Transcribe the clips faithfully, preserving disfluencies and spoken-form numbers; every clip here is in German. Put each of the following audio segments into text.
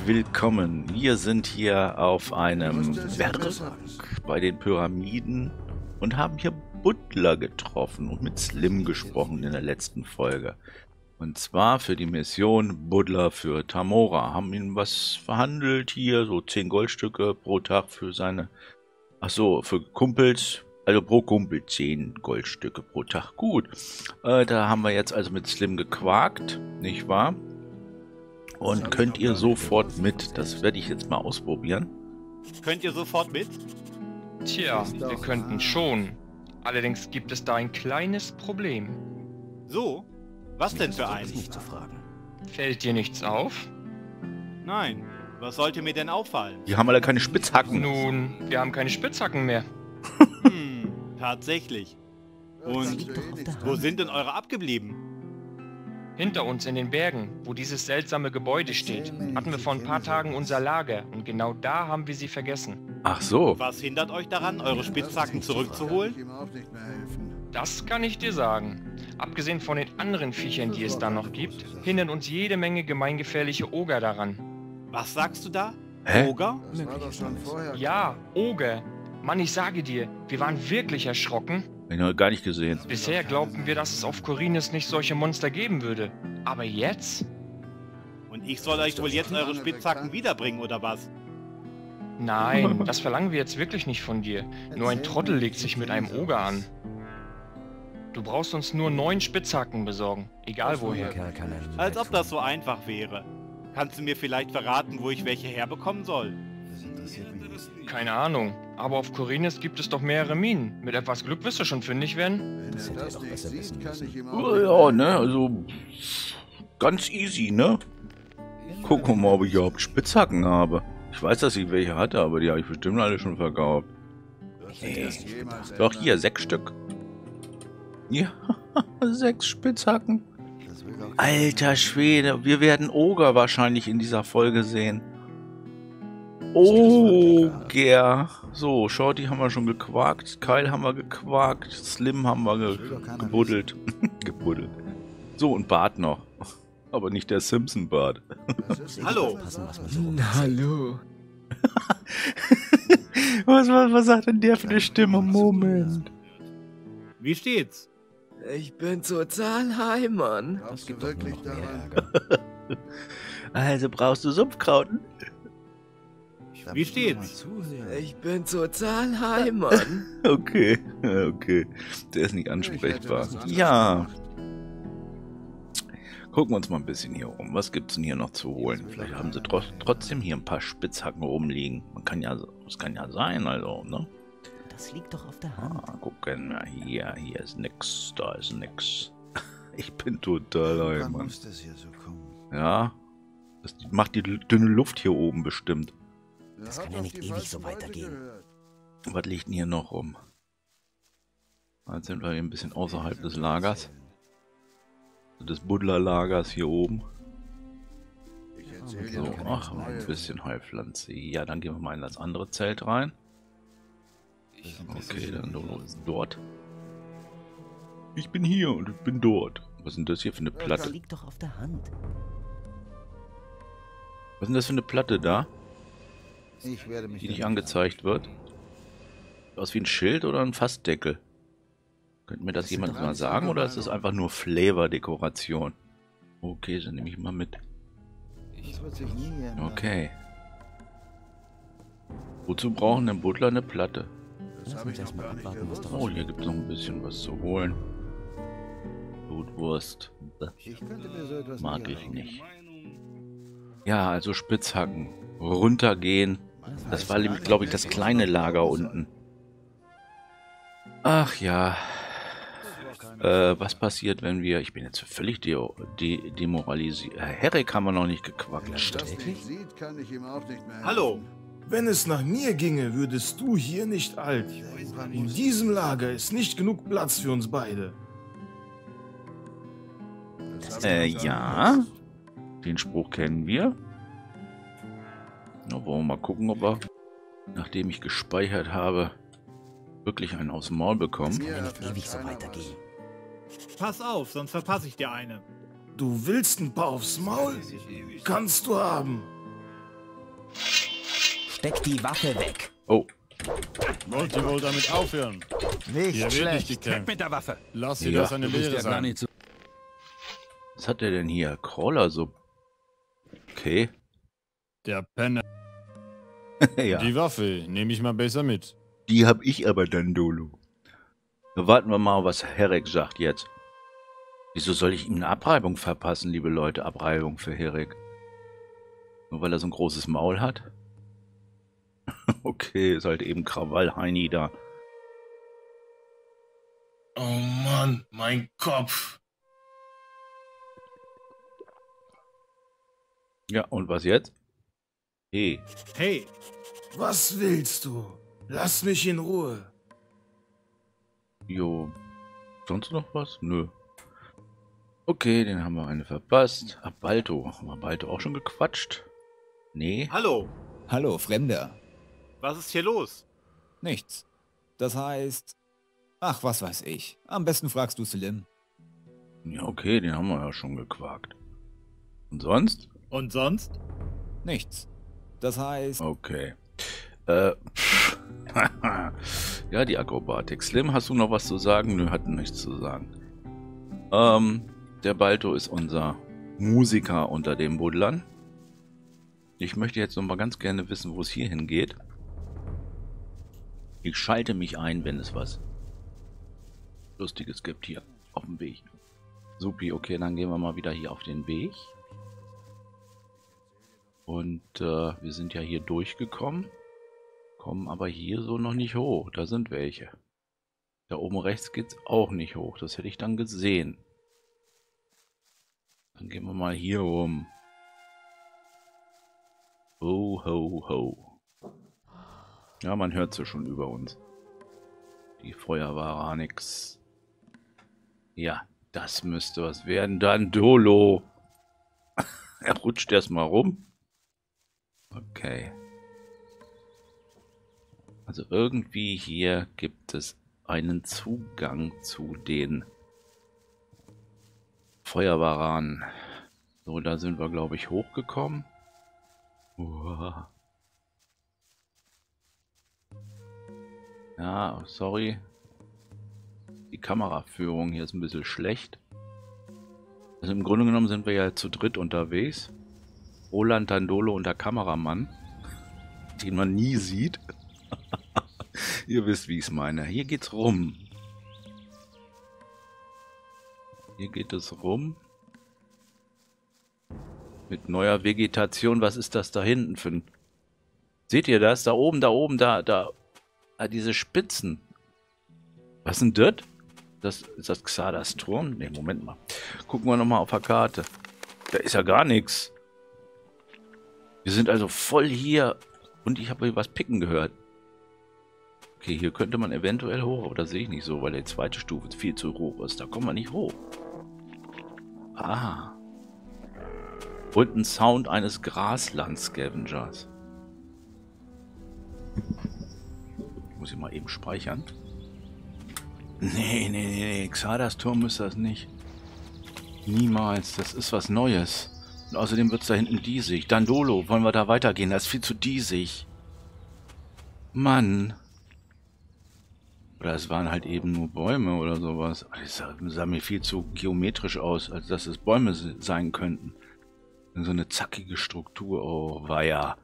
willkommen. Wir sind hier auf einem Berg bei den Pyramiden und haben hier Butler getroffen und mit Slim gesprochen in der letzten Folge. Und zwar für die Mission Butler für Tamora. Haben ihm was verhandelt hier, so zehn Goldstücke pro Tag für seine... Ach so, für Kumpels, also pro Kumpel zehn Goldstücke pro Tag. Gut, äh, da haben wir jetzt also mit Slim gequakt, nicht wahr? Und könnt ihr sofort mit? Das werde ich jetzt mal ausprobieren. Könnt ihr sofort mit? Tja, wir könnten schon. Allerdings gibt es da ein kleines Problem. So? Was denn für ein? Fällt dir nichts auf? Nein. Was sollte mir denn auffallen? Wir haben alle keine Spitzhacken. Nun, wir haben keine Spitzhacken mehr. Hm, tatsächlich. Und wo sind denn eure abgeblieben? Hinter uns in den Bergen, wo dieses seltsame Gebäude steht, hatten wir vor ein paar Tagen unser Lager und genau da haben wir sie vergessen. Ach so. Was hindert euch daran, eure Spitzhacken zurückzuholen? Das kann ich dir sagen. Abgesehen von den anderen Viechern, die es da noch gibt, hindern uns jede Menge gemeingefährliche Oger daran. Was sagst du da? Hä? Oger? Ja, Oger. Mann, ich sage dir, wir waren wirklich erschrocken. Hab ich noch gar nicht gesehen. Bisher glaubten wir, dass es auf Korinnes nicht solche Monster geben würde. Aber jetzt? Und ich soll euch wohl jetzt eure Spitzhacken wiederbringen, oder was? Nein, das verlangen wir jetzt wirklich nicht von dir. Nur ein Trottel legt sich mit einem Oger an. Du brauchst uns nur neun Spitzhacken besorgen, egal woher. Als ob das so einfach wäre. Kannst du mir vielleicht verraten, wo ich welche herbekommen soll? Keine Ahnung, aber auf Korinnes gibt es doch mehrere Minen. Mit etwas Glück wirst du schon fündig werden. Das hätte er doch besser wissen müssen. Oh, ja, ne, also ganz easy, ne? Gucken wir mal, ob ich überhaupt Spitzhacken habe. Ich weiß, dass ich welche hatte, aber die habe ich bestimmt alle schon verkauft. Nee. Doch, hier, sechs Stück. Ja, sechs Spitzhacken. Alter Schwede, wir werden Oger wahrscheinlich in dieser Folge sehen. Oger. So, Shorty haben wir schon gequakt, Kyle haben wir gequakt, Slim haben wir ge gebuddelt. gebuddelt. So, und Bart noch. Aber nicht der Simpson-Bart. Hallo. Hallo. was, was, was sagt denn der für eine Stimme? Moment. Wie steht's? Ich bin total high, Mann. Das gibt wirklich noch mehr daran. Also brauchst du Sumpfkrauten? Wie steht's? Ich bin total high, Mann. Okay, okay. Der ist nicht ansprechbar. Ja. Gucken wir uns mal ein bisschen hier um. Was gibt's denn hier noch zu holen? Vielleicht haben sie tro trotzdem hier ein paar Spitzhacken rumliegen. Man kann ja, das kann ja sein, also, ne? Das liegt doch auf der Hand. Ah, gucken wir hier, hier ist nix, da ist nix. Ich bin total high, Mann. Ja, das macht die dünne Luft hier oben bestimmt. Das kann ja nicht ewig so weitergehen. Was liegt denn hier noch rum? Jetzt sind wir hier ein bisschen außerhalb des Lagers. Des Buddler-Lagers hier oben. So, ach, ein bisschen Heilpflanze. Ja, dann gehen wir mal in das andere Zelt rein. Okay, dann dort. Ich bin hier und ich bin dort. Was ist denn das hier für eine Platte? Das liegt doch auf der Hand. Was ist denn das für eine Platte da? Ich werde mich Die nicht angezeigt wird? Aus wie ein Schild oder ein Fassdeckel? Könnte mir das jemand mal sagen oder ist es einfach nur Flavor-Dekoration? Okay, dann nehme ich mal mit. Das wird sich nie ändern. Okay. Wozu brauchen denn Butler eine Platte? Das habe ich noch gar nicht gewusst. Oh, hier gibt es noch ein bisschen was zu holen. Blutwurst. Ich könnte mir so etwas Mag nie ich erlauben. nicht. Ja, also Spitzhacken. Runtergehen. Das war, glaube ich, das kleine Lager unten. Ach ja. Äh, was passiert, wenn wir... Ich bin jetzt völlig de de demoralisiert. Äh, Herrick haben wir noch nicht gequatscht. Das nicht sieht, kann ich ihm auch nicht mehr helfen. Hallo. Wenn es nach mir ginge, würdest du hier nicht alt. In diesem Lager ist nicht genug Platz für uns beide. Äh, ja. Den Spruch kennen wir. Na, wollen wir mal gucken, ob wir, nachdem ich gespeichert habe, wirklich einen aus dem Maul bekommen. Das kann ja nicht ewig so weitergehen. Pass auf, sonst verpasse ich dir eine. Du willst ein paar aufs Maul? Kannst du haben. Steck die Waffe weg. Oh. Wollt ihr wohl damit aufhören? Nicht Hier wird schlecht. nicht gekämpft. Mit der Waffe. Lass sie Ja. das eine Lehre sein. Was hat der denn hier? Crawler so. Okay. Der Penner. Ja. Die Waffe nehme ich mal besser mit. Die hab ich aber dann, Dolo. Da warten wir mal, was Herrick sagt jetzt. Wieso soll ich ihm eine Abreibung verpassen, liebe Leute? Abreibung für Herrick. Nur weil er so ein großes Maul hat? Okay, ist halt eben Krawall-Heini da. Oh Mann, mein Kopf. Ja, und was jetzt? Hey. Hey, Was willst du? Lass mich in Ruhe. Jo. Sonst noch was? Nö. Okay, den haben wir eine verpasst. Ah, Balto. Haben wir Balto auch schon gequatscht? Nee. hallo. Hallo, Fremder. Was ist hier los? Nichts. Das heißt... Ach, was weiß ich. Am besten fragst du Slim. Ja, okay, den haben wir ja schon gequakt. Und sonst? Und sonst? Nichts. Das heißt... Okay. Äh. Ja, die Akrobatik. Slim, hast du noch was zu sagen? Nö, hat nichts zu sagen. Ähm, der Balto ist unser Musiker unter den Buddlern. Ich möchte jetzt noch mal ganz gerne wissen, wo es hier hingeht. Ich schalte mich ein, wenn es was Lustiges gibt hier auf dem Weg. Supi, okay, dann gehen wir mal wieder hier auf den Weg. Und äh, wir sind ja hier durchgekommen. Kommen aber hier so noch nicht hoch. Da sind welche. Da oben rechts geht's auch nicht hoch. Das hätte ich dann gesehen. Dann gehen wir mal hier rum. Ho, ho, ho. Ja, man hört sie schon über uns. Die Feuerware nix. Ja, das müsste was werden. Dann Dolo. Er rutscht erstmal rum. Okay. Also irgendwie hier gibt es einen Zugang zu den Feuerwaran. So, da sind wir, glaube ich, hochgekommen. Uah. Ja, sorry. Die Kameraführung hier ist ein bisschen schlecht. Also im Grunde genommen sind wir ja zu dritt unterwegs. Roland, Dandolo und der Kameramann, den man nie sieht. Ihr wisst, wie ich es meine. Hier geht's rum. Hier geht es rum. Mit neuer Vegetation. Was ist das da hinten für ein... Seht ihr das? Da oben, da oben, da, da. Ah, diese Spitzen. Was ist denn das? Das ist das Xardas Turm? Ne, Moment mal. Gucken wir nochmal auf der Karte. Da ist ja gar nichts. Wir sind also voll hier. Und ich habe hier was picken gehört. Okay, hier könnte man eventuell hoch, aber das sehe ich nicht so, weil die zweite Stufe viel zu hoch ist. Da kommen wir nicht hoch. Ah. Und ein Sound eines Grasland-Scavengers. Muss ich mal eben speichern. Nee, nee, nee, nee. Xardas Turm ist das nicht. Niemals. Das ist was Neues. Und außerdem wird es da hinten diesig. Dandolo, wollen wir da weitergehen? Das ist viel zu diesig. Mann. Oder es waren halt eben nur Bäume oder sowas. Das sah, sah mir viel zu geometrisch aus, als dass es Bäume sein könnten. So eine zackige Struktur. Oh, weia.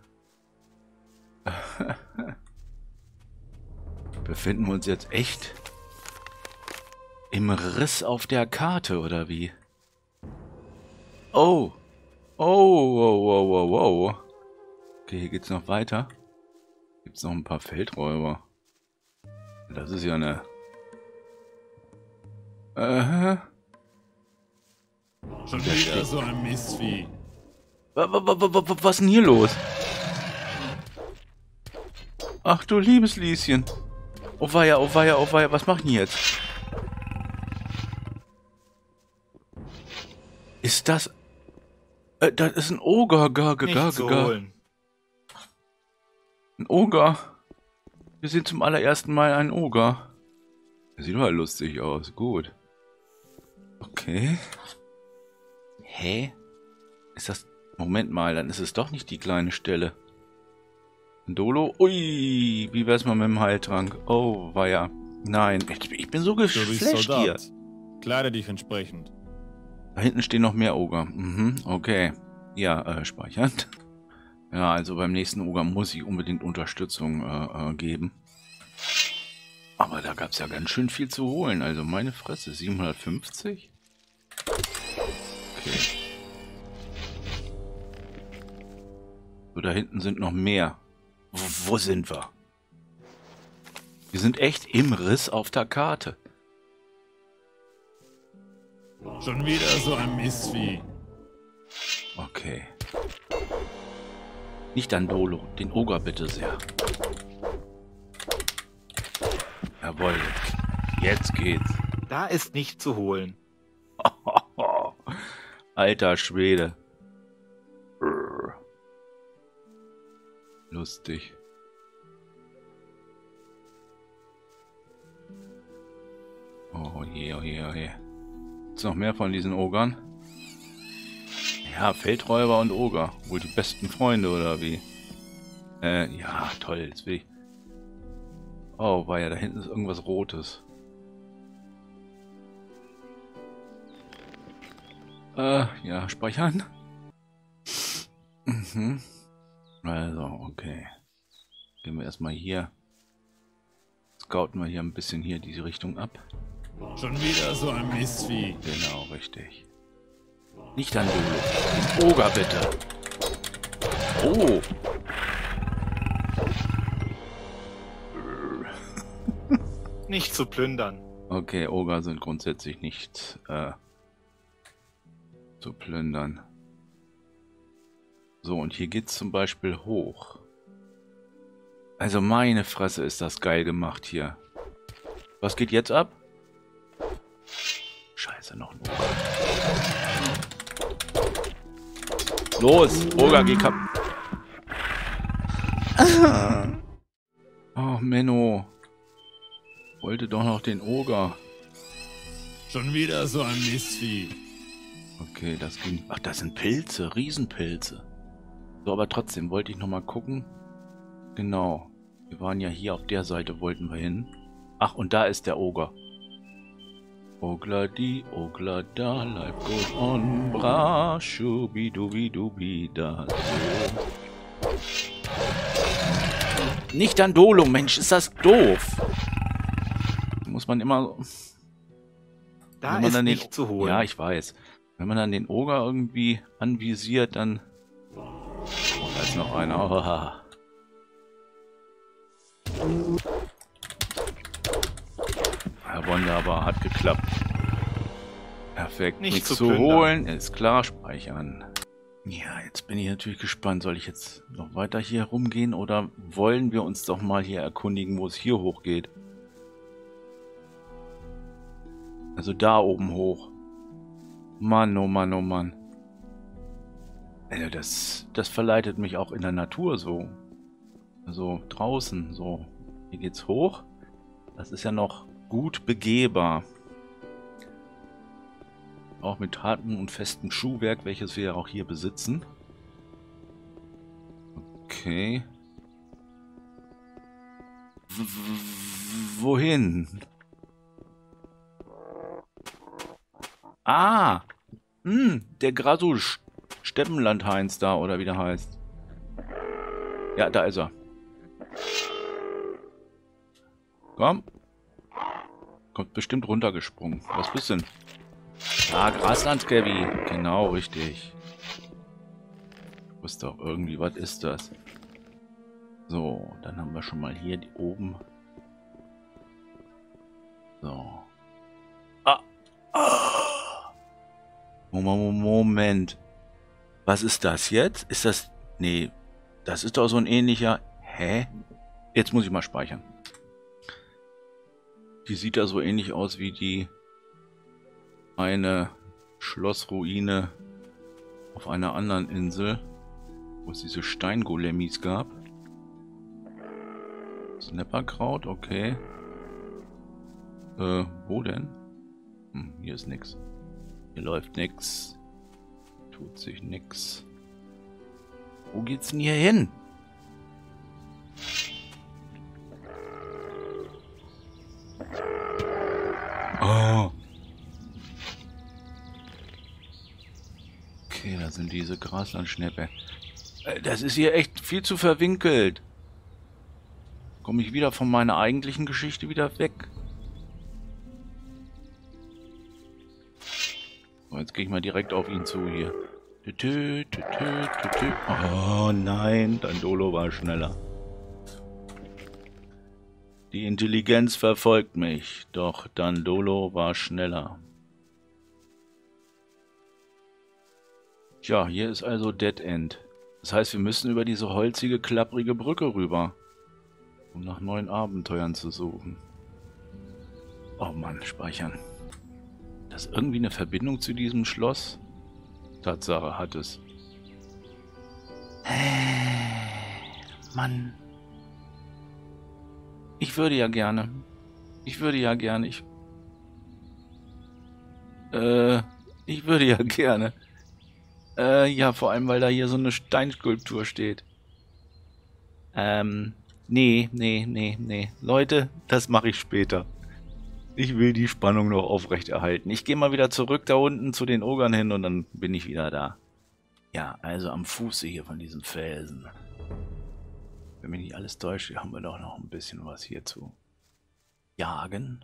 Befinden wir uns jetzt echt im Riss auf der Karte, oder wie? Oh. Oh, wow, wow, wow, wow. Okay, hier geht's noch weiter. Gibt's noch ein paar Feldräuber. Das ist ja eine... Äh. Schon wieder so ein Mistvieh. Was ist denn hier los? Ach du liebes Lieschen. Oh weia, oh weia, oh weia. Was macht denn jetzt? Ist das... Äh, das ist ein Oger. Gar, gar, gar, Nicht zu gar. holen. Ein Oger. Wir sehen zum allerersten Mal einen Oger. Der sieht mal lustig aus. Gut. Okay. Hä? Ist das... Moment mal, dann ist es doch nicht die kleine Stelle. Dolo? Ui, wie wär's mal mit dem Heiltrank? Oh, weia. Nein, ich, ich bin so Du bist geflasht hier. Soldat. Kleide dich entsprechend. Da hinten stehen noch mehr Oger. Mhm, okay. Ja, äh, speichern. Ja, also beim nächsten Oger muss ich unbedingt Unterstützung äh, äh, geben. Aber da gab es ja ganz schön viel zu holen. Also meine Fresse, siebenhundertfünfzig? Okay. So, da hinten sind noch mehr. Wo, wo sind wir? Wir sind echt im Riss auf der Karte. Schon wieder so ein Mistvieh. Okay. Nicht an Dolo, den Oger bitte sehr. Jawohl, jetzt geht's. Da ist nicht zu holen. Alter Schwede. Lustig. Oh je, oh je, oh je. Gibt's noch mehr von diesen Ogern? Ja, Feldräuber und Oger. Wohl die besten Freunde, oder wie? Äh, ja, toll. Jetzt will ich... Oh, war ja, da hinten ist irgendwas Rotes. Äh, ja, speichern. Mhm. Also, okay. Gehen wir erstmal hier. Scouten wir hier ein bisschen hier diese Richtung ab. Schon wieder so ein Mistvieh. Genau, richtig. Nicht an Dolo. Den Oger bitte. Oh. Nicht zu plündern. Okay, Oger sind grundsätzlich nicht äh, zu plündern. So, und hier geht's zum Beispiel hoch. Also meine Fresse ist das geil gemacht hier. Was geht jetzt ab? Scheiße, noch ein Oger. Los, Oger, geh kaputt. Oh, Menno. Wollte doch noch den Oger. Schon wieder so ein Mistvieh. Okay, das ging... Ach, das sind Pilze, Riesenpilze. So, aber trotzdem wollte ich noch mal gucken. Genau. Wir waren ja hier auf der Seite, wollten wir hin. Ach, und da ist der Oger. Ogla di, Ogla da, life goes on, bra, schubidubidubi da, so. Nicht an Dolo, Mensch, ist das doof. Muss man immer... Da man ist dann nicht den, zu holen. Ja, ich weiß. Wenn man dann den Oger irgendwie anvisiert, dann... Oh, da ist noch einer. Oh. Ja, wunderbar, hat geklappt. Perfekt, Nicht nichts zu zu plündern. holen, ist klar, speichern. Ja, jetzt bin ich natürlich gespannt. Soll ich jetzt noch weiter hier rumgehen oder wollen wir uns doch mal hier erkundigen, wo es hier hochgeht? Also da oben hoch. Mann, oh Mann, oh Mann. Also das, das verleitet mich auch in der Natur so. Also draußen so. Hier geht's hoch. Das ist ja noch gut begehbar. Auch mit hartem und festem Schuhwerk, welches wir ja auch hier besitzen. Okay. W w wohin? Ah! Hm, der Grasusch. Steppenland-Heinz da, oder wie der heißt. Ja, da ist er. Komm. Kommt bestimmt runtergesprungen. Was bist denn? Ah, Grasland-Gabby. Genau, richtig. Ich wusste auch irgendwie, was ist das? So, dann haben wir schon mal hier die oben. So. Ah. Ah. Moment, Moment. Was ist das jetzt? Ist das... Nee, das ist doch so ein ähnlicher... Hä? Jetzt muss ich mal speichern. Die sieht da so ähnlich aus wie die... eine Schlossruine auf einer anderen Insel, wo es diese Steingolemis gab. Snapperkraut, okay. Äh, wo denn? Hm, hier ist nix. Hier läuft nix. Tut sich nix. Wo geht's denn hier hin? diese Graslandschneppe. Äh, das ist hier echt viel zu verwinkelt. Komme ich wieder von meiner eigentlichen Geschichte wieder weg. So, jetzt gehe ich mal direkt auf ihn zu hier. Tütü, tütü, tütü. Oh nein, Dandolo war schneller. Die Intelligenz verfolgt mich, doch Dandolo war schneller. Tja, hier ist also Dead End. Das heißt, wir müssen über diese holzige, klapprige Brücke rüber, um nach neuen Abenteuern zu suchen. Oh Mann, speichern. Das ist irgendwie eine Verbindung zu diesem Schloss? Tatsache hat es. Äh, Mann. Ich würde ja gerne. Ich würde ja gerne. Ich. Äh, ich würde ja gerne. Äh, ja, vor allem, weil da hier so eine Steinskulptur steht. Ähm, nee, nee, nee, nee. Leute, das mache ich später. Ich will die Spannung noch aufrechterhalten. Ich gehe mal wieder zurück da unten zu den Ogern hin und dann bin ich wieder da. Ja, also am Fuße hier von diesem Felsen. Wenn mich nicht alles täuscht, haben wir doch noch ein bisschen was hier zu jagen.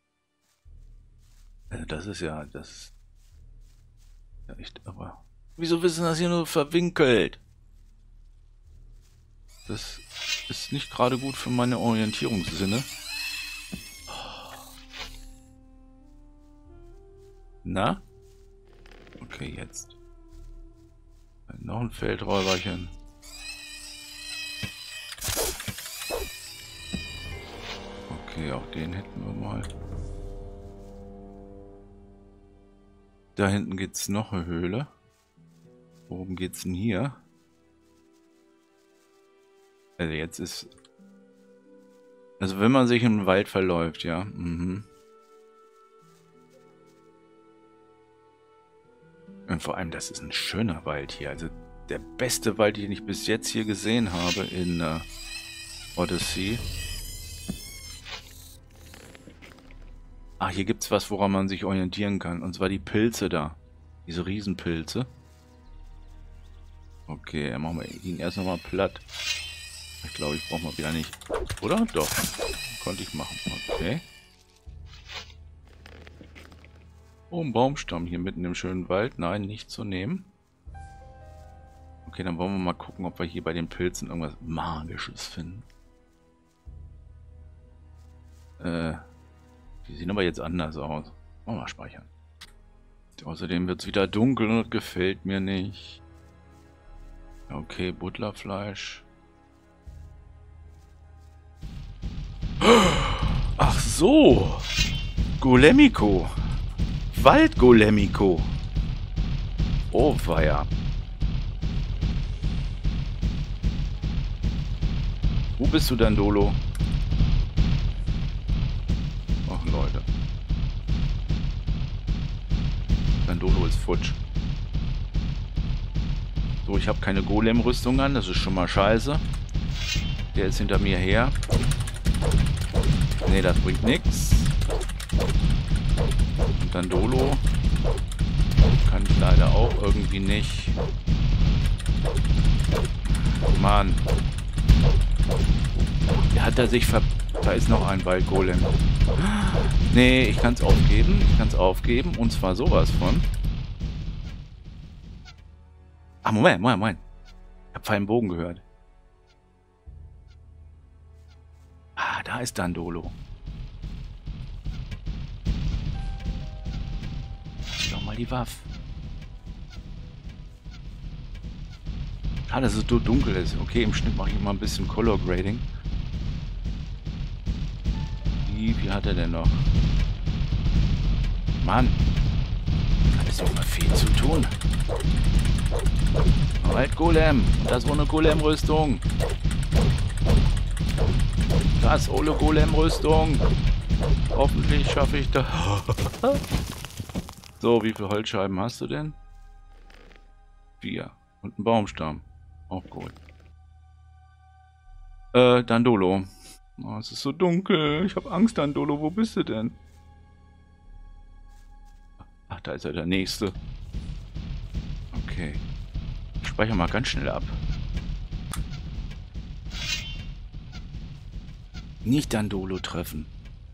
Also das ist ja, das ja echt, aber wieso wissen das hier nur verwinkelt? Das ist nicht gerade gut für meine Orientierungssinne. Na? Okay, jetzt. Noch ein Feldräuberchen. Okay, auch den hätten wir mal. Da hinten geht's noch eine Höhle. Worum geht's denn hier? Also jetzt ist... Also wenn man sich im Wald verläuft, ja. Mhm. Und vor allem, das ist ein schöner Wald hier. Also der beste Wald, den ich bis jetzt hier gesehen habe in äh, Odyssey. Ah, hier gibt es was, woran man sich orientieren kann. Und zwar die Pilze da. Diese Riesenpilze. Okay, dann machen wir ihn erst nochmal platt. Ich glaube, ich brauche mal wieder nicht. Oder? Doch. Konnte ich machen. Okay. Oh, ein Baumstamm hier mitten im schönen Wald. Nein, nicht zu nehmen. Okay, dann wollen wir mal gucken, ob wir hier bei den Pilzen irgendwas Magisches finden. Äh, die sehen aber jetzt anders aus. Wollen wir mal speichern. Außerdem wird es wieder dunkel und das gefällt mir nicht. Okay, Butlerfleisch. Ach so! Golemico! Waldgolemico. Oh weia. Wo bist du denn, Dolo? Ach Leute. Dandolo ist futsch. So, ich habe keine Golem-Rüstung an, das ist schon mal scheiße. Der ist hinter mir her. Ne, das bringt nichts. Und Dandolo kann ich leider auch irgendwie nicht. Mann. Der hat er sich ver... Da ist noch ein Waldgolem. Nee, ich kann es aufgeben. Ich kann es aufgeben. Und zwar sowas von. Ah, Moment, Moment, Moment. Ich habe feinen Bogen gehört. Ah, da ist Dandolo. Zieh doch mal die Waffe. Schade, dass es so dunkel ist. Okay, im Schnitt mache ich mal ein bisschen Color Grading. Wie viel hat er denn noch? Mann. Da ist doch mal viel zu tun. Waldgolem. Und das ohne Golem-Rüstung. Das ohne Golem-Rüstung. Hoffentlich schaffe ich das. So, wie viele Holzscheiben hast du denn? Vier. Und ein Baumstamm. Auch gut. Äh, Dandolo. Oh, es ist so dunkel. Ich habe Angst, Dandolo. Wo bist du denn? Ach, da ist ja der Nächste. Okay. speichere mal ganz schnell ab. Nicht Dandolo treffen.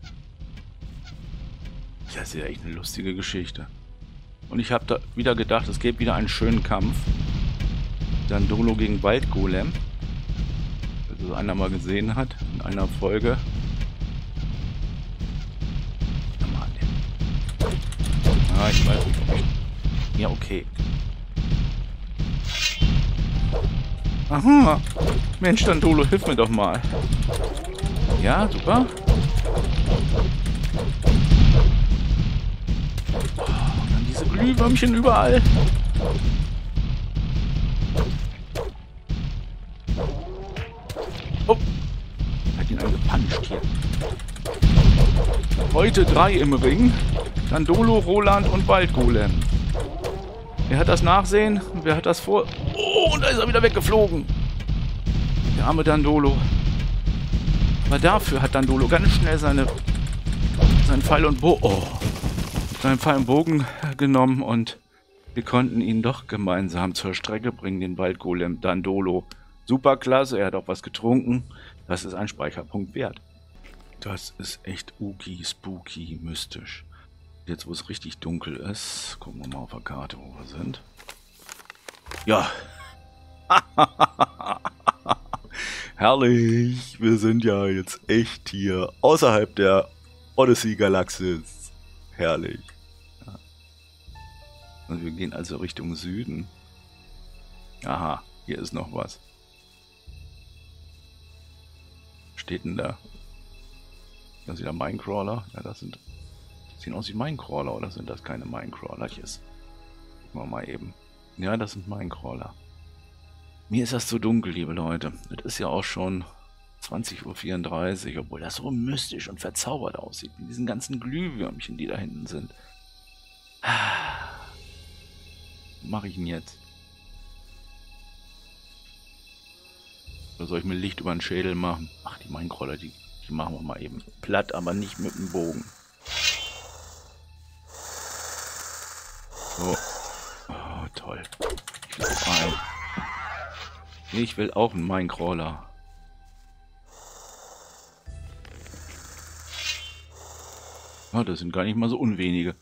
Das ist ja echt eine lustige Geschichte. Und ich habe da wieder gedacht, es gäbe wieder einen schönen Kampf. Dandolo gegen Waldgolem. Das einer mal gesehen hat in einer Folge. Ah, ich weiß nicht, ob ich... Ja, okay. Aha. Mensch, Dandolo, hilf mir doch mal. Ja, super. Oh, und dann diese Glühwürmchen überall. Oh. Hat ihn angepanscht hier. Heute drei im Ring. Dandolo, Roland und Waldgolem. Wer hat das Nachsehen? Wer hat das vor... Oh, und da ist er wieder weggeflogen. Der arme Dandolo. Aber dafür hat Dandolo ganz schnell seine... seinen Pfeil und Bogen... Oh. Seinen Pfeil und Bogen genommen und wir konnten ihn doch gemeinsam zur Strecke bringen, den Waldgolem Dandolo. Super klasse, er hat auch was getrunken. Das ist ein Speicherpunkt wert. Das ist echt ooky, spooky, mystisch. Jetzt, wo es richtig dunkel ist, gucken wir mal auf der Karte, wo wir sind. Ja. Herrlich. Wir sind ja jetzt echt hier außerhalb der Odyssey-Galaxis. Herrlich. Ja. Und wir gehen also Richtung Süden. Aha, hier ist noch was. Was steht denn da? Das ist wieder Minecrawler. Ja, das sind... Sehen aus wie Minecrawler, oder sind das keine Minecrawlerches? Gucken wir mal eben. Ja, das sind Minecrawler. Mir ist das zu dunkel, liebe Leute. Das ist ja auch schon zwanzig Uhr vierunddreißig, obwohl das so mystisch und verzaubert aussieht. Mit diesen ganzen Glühwürmchen, die da hinten sind. Was mache ich denn jetzt? Oder soll ich mir Licht über den Schädel machen? Ach, die Minecrawler, die, die machen wir mal eben platt, aber nicht mit dem Bogen. So. Oh, toll. Ich will auch einen. Ich will auch einen Minecrawler. Oh, das sind gar nicht mal so unwenige.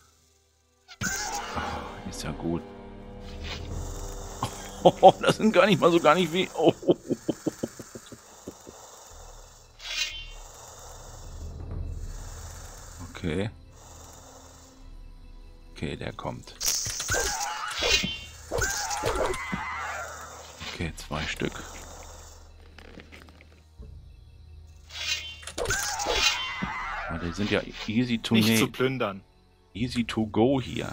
Oh, ist ja gut. Oh, das sind gar nicht mal so gar nicht wie... Oh. Okay. Okay, der kommt. Okay, zwei Stück. Ah, die sind ja easy to Nicht zu plündern. Easy to go hier.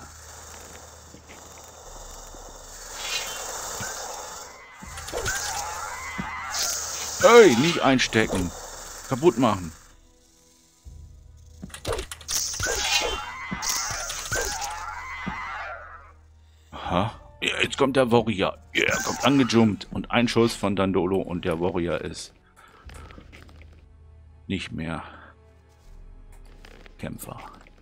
Hey, nicht einstecken. Kaputt machen. Aha. Ja, jetzt kommt der Warrior. Ja, er kommt angejumpt. Und ein Schuss von Dandolo und der Warrior ist nicht mehr Kämpfer.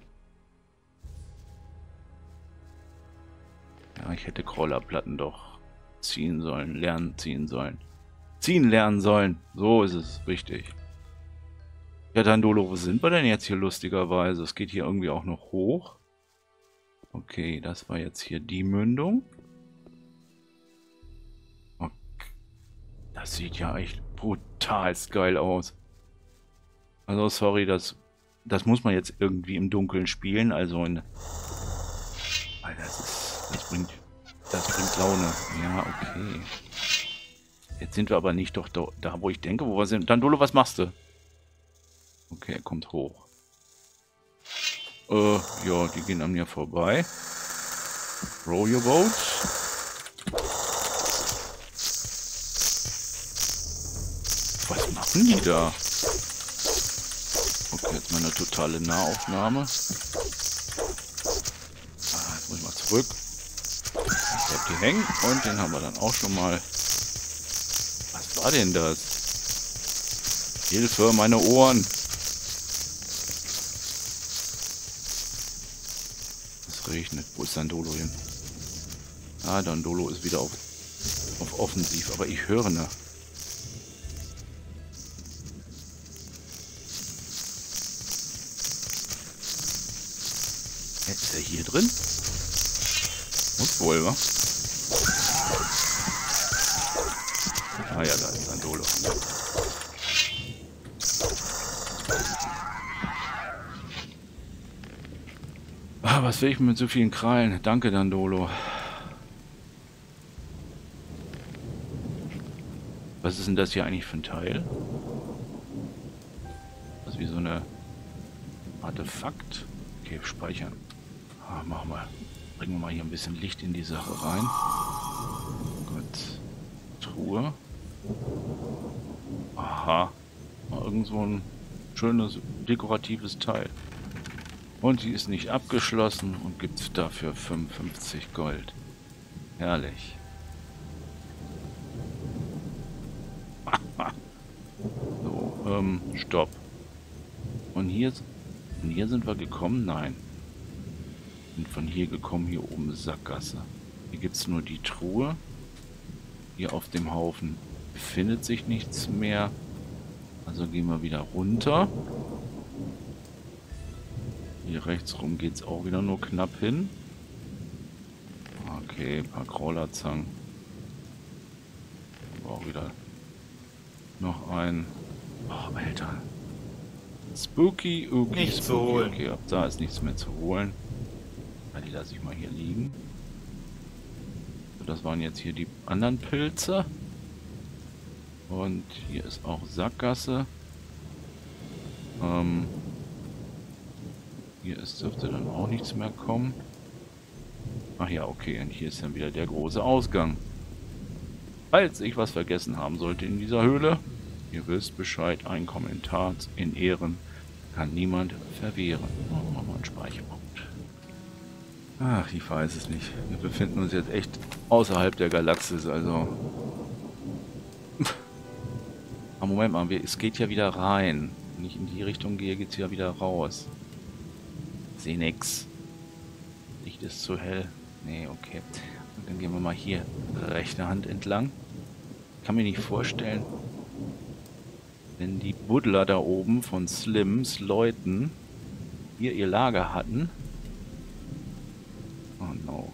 Ja, ich hätte Crawlerplatten doch ziehen sollen, lernen ziehen sollen. Ziehen lernen sollen. So ist es richtig. Ja, Dandolo, wo sind wir denn jetzt hier lustigerweise? Es geht hier irgendwie auch noch hoch. Okay, das war jetzt hier die Mündung. Okay. Das sieht ja echt brutal geil aus. Also sorry, das, das muss man jetzt irgendwie im Dunkeln spielen. Also in... Weil das ist... Das bringt... Das bringt Laune. Ja, okay. Jetzt sind wir aber nicht doch da, da wo ich denke, wo wir sind. Dandolo, was machst du? Okay, er kommt hoch. Äh, ja, die gehen an mir vorbei. Row your boat. Was machen die da? Okay, jetzt mal eine totale Nahaufnahme. Ah, jetzt muss ich mal zurück. Jetzt bleibt die hängen und den haben wir dann auch schon mal. Was war denn das? Hilfe, meine Ohren. Es regnet. Wo ist Dandolo hin? Ah, Dandolo ist wieder auf auf offensiv, aber ich höre ne. Ist er hier drin? Muss wohl, wa? Ah ja, da ist ein Dolo. Ah, was will ich mit so vielen Krallen? Danke, Dandolo. Was ist denn das hier eigentlich für ein Teil? Das ist wie so eine Artefakt. Okay, speichern. Ah, machen wir. Bringen wir mal hier ein bisschen Licht in die Sache rein. Gut. Truhe. Aha. Irgend so ein schönes, dekoratives Teil. Und sie ist nicht abgeschlossen und gibt dafür fünfundfünfzig Gold. Herrlich. So, ähm, stopp. Und hier, von hier sind wir gekommen? Nein. Sind von hier gekommen, hier oben Sackgasse. Hier gibt es nur die Truhe. Hier auf dem Haufen befindet sich nichts mehr. Also gehen wir wieder runter. Hier rechts rum geht es auch wieder nur knapp hin. Okay, ein paar Crawlerzangen. Auch wieder noch ein... Oh, Alter. Spooky, okay, Nichts zu spooky. holen. Okay, ab da ist nichts mehr zu holen. Ja, die lasse ich mal hier liegen. So, das waren jetzt hier die anderen Pilze. Und hier ist auch Sackgasse. Ähm... Hier ist, dürfte dann auch nichts mehr kommen. Ach ja, okay. Und hier ist dann wieder der große Ausgang. Falls ich was vergessen haben sollte in dieser Höhle, ihr wisst Bescheid, ein Kommentar in Ehren kann niemand verwehren. Oh, machen wir einen Speicherpunkt. Ach, ich weiß es nicht. Wir befinden uns jetzt echt außerhalb der Galaxis, also... Aber Moment mal, wir, es geht ja wieder rein. Wenn ich in die Richtung gehe, geht es ja wieder raus. Sehe nix. Licht ist zu hell. Nee, okay. Und dann gehen wir mal hier rechte Hand entlang. Ich kann mir nicht vorstellen, wenn die Buddler da oben von Slims Leuten hier ihr Lager hatten. Oh no.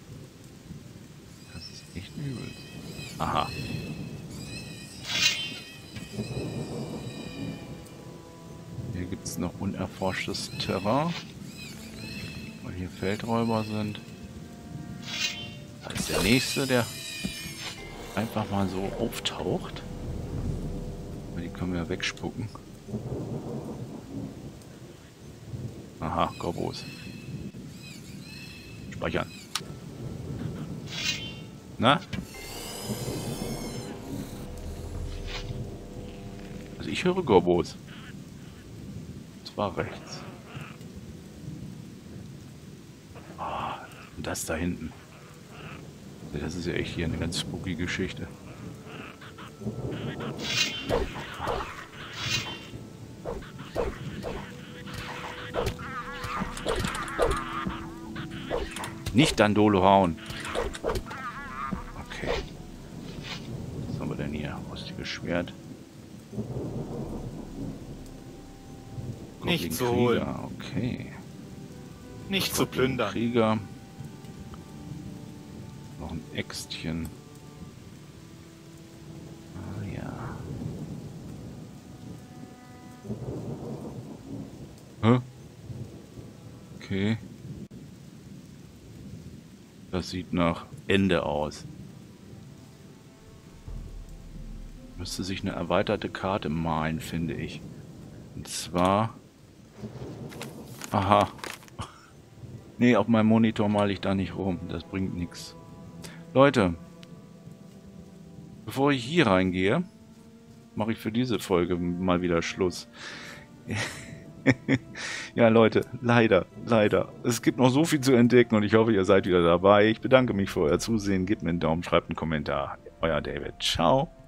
Das ist echt übel. Aha. Hier gibt es noch unerforschtes Terrain. Weil hier Feldräuber sind. Da ist der nächste, der einfach mal so auftaucht. Die können wir wegspucken. Aha, Gobos. Speichern. Na? Also ich höre Gobos. Und zwar rechts. Und das da hinten. Das ist ja echt hier eine ganz spooky Geschichte. Nicht Dandolo hauen. Okay. Was haben wir denn hier? Rostiges Schwert. Nicht zu holen. Okay. Nicht zu plündern. Krieger. Noch ein Äxtchen. Ah ja. Hä? Okay. Das sieht nach Ende aus. Müsste sich eine erweiterte Karte malen, finde ich. Und zwar... Aha. Nee, auf meinem Monitor male ich da nicht rum. Das bringt nichts. Leute, bevor ich hier reingehe, mache ich für diese Folge mal wieder Schluss. Ja, Leute, leider, leider. Es gibt noch so viel zu entdecken und ich hoffe, ihr seid wieder dabei. Ich bedanke mich für euer Zusehen. Gebt mir einen Daumen, schreibt einen Kommentar. Euer David. Ciao.